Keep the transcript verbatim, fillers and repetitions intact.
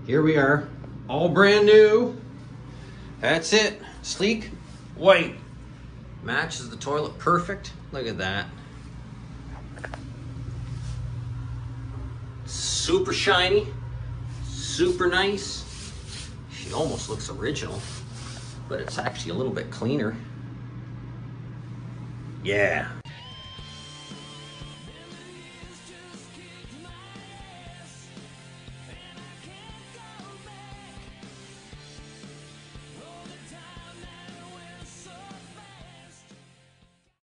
here we are, all brand new. That's it, sleek, white. Matches the toilet perfect. Look at that. Super shiny, super nice. She almost looks original, but it's actually a little bit cleaner. Yeah.